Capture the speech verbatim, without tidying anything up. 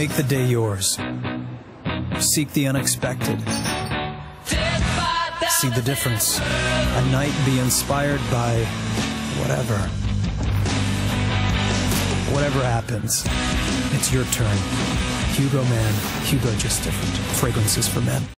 Make the day yours. Seek the unexpected. See the difference. A night be inspired by whatever. Whatever happens, it's your turn. Hugo Man, Hugo just different. Fragrances for men.